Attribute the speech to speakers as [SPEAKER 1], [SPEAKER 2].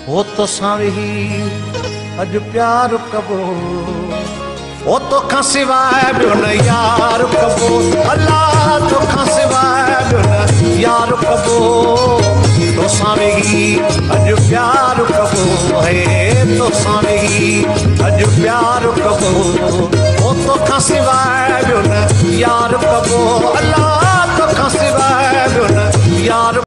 [SPEAKER 1] ओ तो सावी अज प्यार कबो ओ तो खां सिवाय बियो न यार कबो अल्लाह तो खां सिवाय बियो न यार कबो तो सावेगी अज प्यार कबो है तो सावेगी अज प्यार कबो ओ तो खां सिवाय बियो न यार कबो अल्लाह